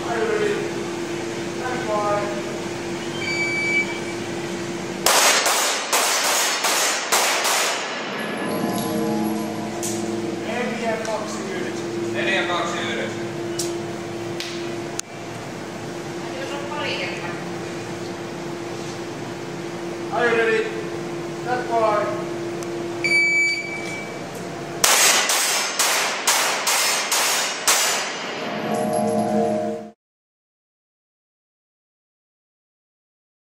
Are you ready? Stand by. Neljä, kaksi, yhdeksän. 4, 2, 9. Jos on pari kertaa. Are you ready? Stand by.